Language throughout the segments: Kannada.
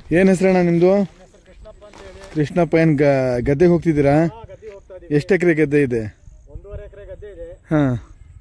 ಏನು ಹೆಸರಣ್ಣ ನಿಮ್ಮದು? ಕೃಷ್ಣಪ್ಪ. ಏನು ಗದ್ದೆಗೆ ಹೋಗ್ತಿದ್ದೀರಾ? ಎಷ್ಟು ಎಕರೆ ಗದ್ದೆ ಇದೆ? 1.5 ಎಕರೆ ಗದ್ದೆ ಇದೆ. ಹಾಂ,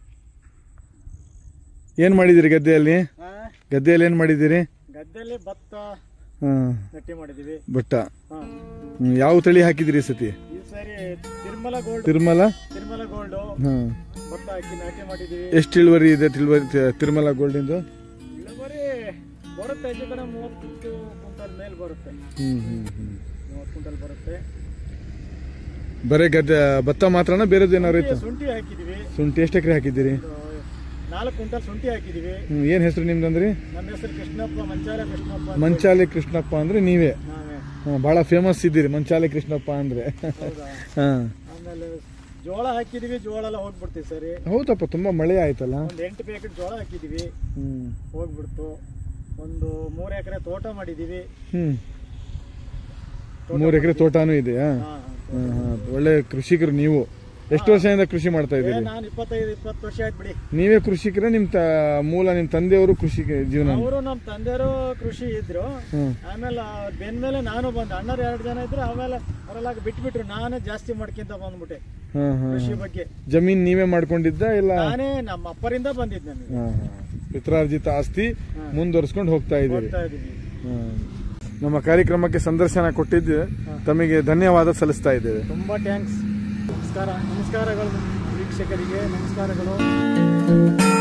ಏನು ಮಾಡಿದ್ದೀರಿ ಗದ್ದೆಯಲ್ಲಿ? ಗದ್ದೆಯಲ್ಲಿ ಏನು ಮಾಡಿದ್ದೀರಿ? ಗದ್ದೆಯಲ್ಲಿ ಭತ್ತ ನಟ್ಟಿ ಮಾಡಿದ್ದೀವಿ. ಭತ್ತ ಯಾವ ತಳಿ ಹಾಕಿದಿರಿ ಸತಿ? ಈ ಸಾರಿ ತಿರುಮಲ ಗೋಲ್ಡ್. ತಿರುಮಲ ಗೋಲ್ಡ್ ಭತ್ತ ಹಾಕಿ ನಾಟಿ ಮಾಡಿದ್ದೀವಿ. ಎಷ್ಟು ಇಳುವರಿ ಇದೆ ತಿರುಮಲ ಗೋಲ್ಡಿಂದು? ಇಳುವರಿ ಬರುತ್ತೆ, ಹೆಚ್ಚು ಕಡೆ 30 ಕ್ವಿಂಟಲ್ ಮೇಲೆ ಬರುತ್ತೆ. 30 ಕ್ವಿಂಟಲ್ ಬರುತ್ತೆ. ಬರೀ ಗದ್ದೆ ಭತ್ತ ಮಾತ್ರನಾ ಬೇರೆದು ಏನಾದ್ರು ಇತ್ತು? ಶುಂಠಿ ಹಾಕಿದೀವಿ. ಶುಂಠಿ ಎಷ್ಟು ಎಕರೆ ಹಾಕಿದ್ದೀರಿ? 4 ಕ್ವಿಂಟಲ್ ಶುಂಠಿ ಹಾಕಿದೀವಿ. ಏನು ಹೆಸರು ನಿಮ್ದಂದ್ರಿ? ನಮ್ಮ ಹೆಸರು ಕೃಷ್ಣಪ್ಪ, ಮಂಚಾಲೆ ಕೃಷ್ಣಪ್ಪ. ಮಂಚಾಲೆ ಕೃಷ್ಣಪ್ಪ ಅಂದ್ರೆ ನೀವೇ? ಬಹಳ ಫೇಮಸ್ ಇದ್ದೀರಿ ಮಂಚಾಲೆ ಕೃಷ್ಣಪ್ಪ ಅಂದ್ರೆ. ಆಮೇಲೆ ಜೋಳ ಹಾಕಿದೀವಿ, ಜೋಳ ಎಲ್ಲ ಹೋಗ್ಬಿಡ್ತೀವಿ ಸರಿ. ಹೌದಪ್ಪ, ತುಂಬಾ ಮಳೆ ಆಯ್ತಲ್ಲ. ಒಂದು 8 ಪ್ಯಾಕೆಟ್ ಜೋಳ ಹಾಕಿದೀವಿ, ಹೋಗ್ಬಿಡ್ತು. ಒಂದು 3 ಎಕರೆ ತೋಟ ಮಾಡಿದೀವಿ. 3 ಎಕರೆ ತೋಟನೂ ಇದೆಯಾ? ಒಳ್ಳೆ ಕೃಷಿಕರು ನೀವು. ಎಷ್ಟು ವರ್ಷದಿಂದ ಕೃಷಿ ಮಾಡ್ತಾ ಇದ್ದೀರಿ? ನಾನು 25-20 ವರ್ಷ ಆಯ್ತು ಬಿಡಿ. ನೀವೇ ಕೃಷಿಕರ? ನಿಮ್ ನಿಮ್ಮ ತಂದೆಯವರು ಕೃಷಿ ಜೀವನ? ಅವರು ನಮ್ಮ ತಂದೆಯವರು ಕೃಷಿ ಇದ್ರು. ಆಮೇಲೆ ಬೆಂದ್ಮೇಲೆ ನಾನು ಬಂದೆ. ಅಣ್ಣರು 2 ಜನ ಇದ್ರು. ಆಮೇಲೆ ಅವರೆಲ್ಲ ಬಿಟ್ಬಿಟ್ರು. ನಾನೇ ಜಾಸ್ತಿ ಮಾಡ್ಕೊಂತ ಬಂದ್ಬಿಟ್ಟೆ ಕೃಷಿ ಬಗ್ಗೆ. ಜಮೀನ್ ನೀವೇ ಮಾಡ್ಕೊಂಡಿದ್ದ ಇಲ್ಲ? ನಾನೇ ನಮ್ಮ ಅಪ್ಪರಿಂದ ಬಂದಿದ್ದೆ. ಪಿತ್ರಾರ್ಜಿತ ಆಸ್ತಿ ಮುಂದುವರ್ಸ್ಕೊಂಡು ಹೋಗ್ತಾ ಇದ್ದೀರಿ. ನಮ್ಮ ಕಾರ್ಯಕ್ರಮಕ್ಕೆ ಸಂದರ್ಶನ ಕೊಟ್ಟಿದ್ದು ತಮಗೆ ಧನ್ಯವಾದ ಸಲ್ಲಿಸ್ತಾ ಇದ್ದೇವೆ. ತುಂಬಾ ಥ್ಯಾಂಕ್ಸ್. ನಮಸ್ಕಾರಗಳು ವೀಕ್ಷಕರಿಗೆ. ನಮಸ್ಕಾರಗಳು.